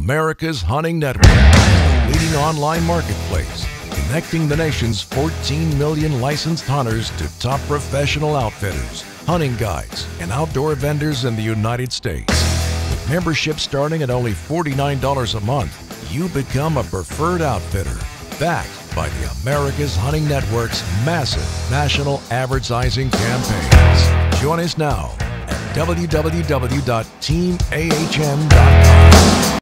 America's Hunting Network, the leading online marketplace, connecting the nation's 14 million licensed hunters to top professional outfitters, hunting guides, and outdoor vendors in the United States. With membership starting at only $49 a month, you become a preferred outfitter, backed by the America's Hunting Network's massive national advertising campaigns. Join us now at www.teamahm.com.